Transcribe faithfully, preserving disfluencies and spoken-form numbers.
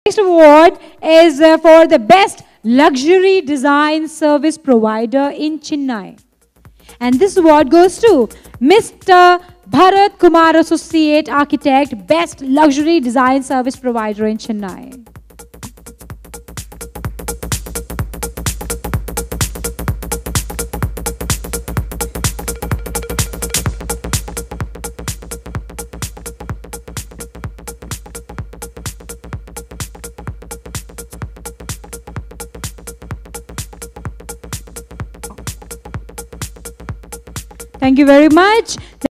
next award is uh, for the best luxury design service provider in Chennai. And this award goes to Mister Bharat Kumar Associate Architect, Best Luxury Design Service Provider in Chennai. Thank you very much.